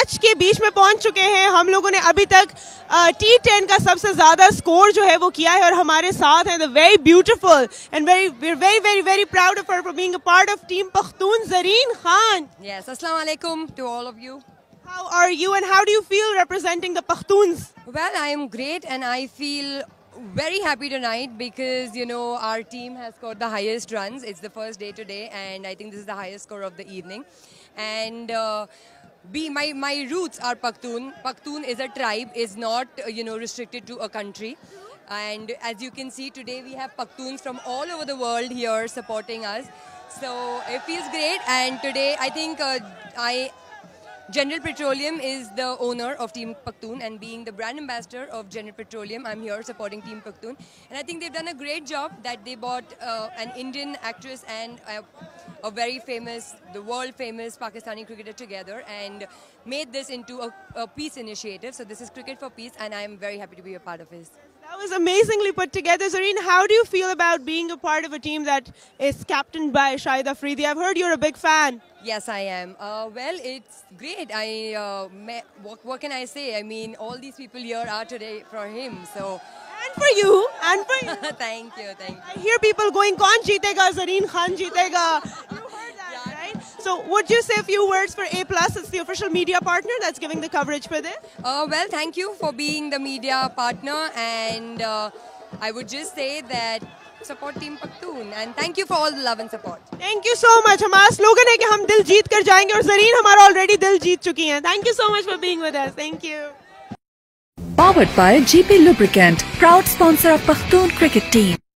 Match के बीच में पहुंच चुके हैं। हम लोगों ने अभी तक T10 का सबसे ज्यादा स्कोर जो है वो किया है और हमारे साथ हैं the very beautiful and very proud of her for being a part of team Pakhtun Zareen Khan. Yes, Assalamu alaikum to all of you. How are you and how do you feel representing the Pakhtuns? Well, I am great and I feel very happy tonight because, you know, our team has scored the highest runs. It's the first day today and I think this is the highest score of the evening. And my roots are Pakhtun. Pakhtun is a tribe, is not, restricted to a country. And as you can see today, we have Pakhtuns from all over the world here supporting us. So it feels great. And today, I think General Petroleum is the owner of Team Pakhtun, and being the brand ambassador of General Petroleum, I'm here supporting Team Pakhtun. And I think they've done a great job that they bought an Indian actress and a very famous, the world famous Pakistani cricketer together and made this into a peace initiative. So this is Cricket for Peace and I'm very happy to be a part of it. That was amazingly put together. Zareen, how do you feel about being a part of a team that is captained by Shahid Afridi? I've heard you're a big fan. Yes, I am. Well, it's great. What can I say? I mean, all these people here are today for him. So. And for you. Thank you. I hear people going, "Kaun jeetega? Zareen Khan jeetega." You heard that, Yeah. right? So, would you say a few words for A+? It's the official media partner that's giving the coverage for this. Well, thank you for being the media partner, and I would just say that support Team Pakhtun, and thank you for all the love and support. Thank you so much. हमारा slogan है कि हम दिल जीत कर जाएंगे और ज़रीन हमारा already दिल जीत चुकी हैं. Thank you so much for being with us. Thank you. Powered by GP Lubricant, proud sponsor of Pakhtun Cricket Team.